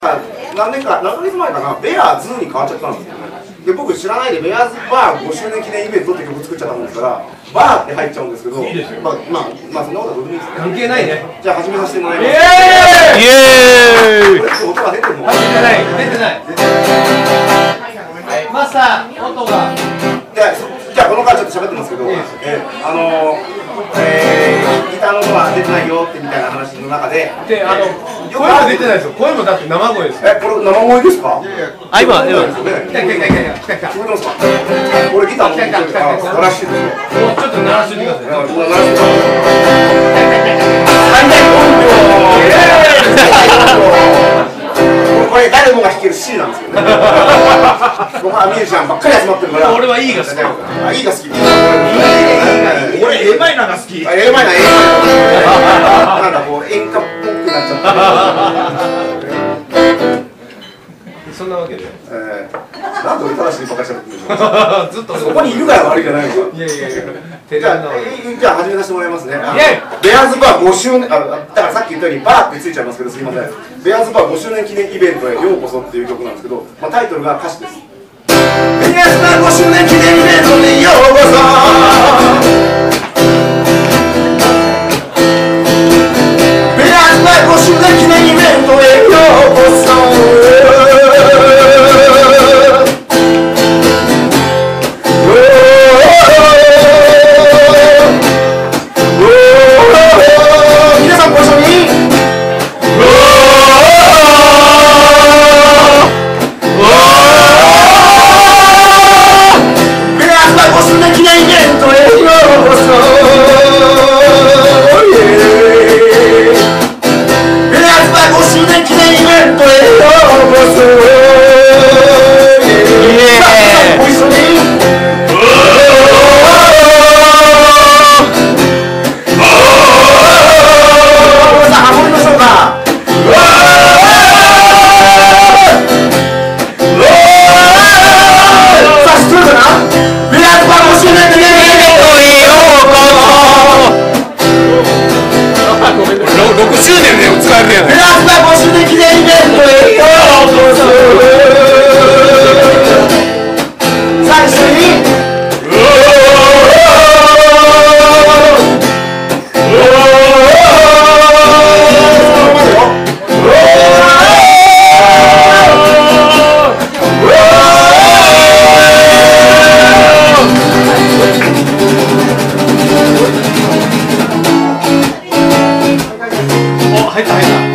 何ヶ月前かな、ベアーズに変わっちゃったんですよね。で、僕知らないでベアーズバー5周年記念イベントって曲作っちゃったもんですから、バーって入っちゃうんですけど、 いいですよ。 まあそんなことはどうでもいいですね。 関係ないね。 じゃあ始めさせてもらいます。 イエーイ。 これ音が出てるの？ 出てない。マスター、音が。 じゃあこの間ちょっと喋ってますけど、ギターの音が出てないよってみたいな話の中で、 で、声も出てないですよ。声もだって生声です。 これ生声ですか？ あ、今。 聞こえてますか？これギターの音鳴らしてるんですよ。 もうちょっと鳴らしてみてください。 これ誰もが弾ける C なんですよね。僕はミュージシャンばっかり集まってるから。 俺は E が好き。 E が好き。 俺 A マイナーが好き。 A マイナーなんだこう演歌っぽくなっちゃった。 そんなわけで。 なんで俺正しいばっかりしゃべってるんでしょう。 ずっとそこにいるから悪いじゃないのか。 いや。 じゃあ始めさせてもらいますね。ベアーズバー5周年、だからさっき言ったようにバーってついちゃいますけどすみません。ベアーズバー5周年記念イベントへようこそっていう曲なんですけど、タイトルが歌詞です。ベアーズバー5周年記念イベントにようこそ。ベアーズバー5周年記念イベントへようこそ。 入った。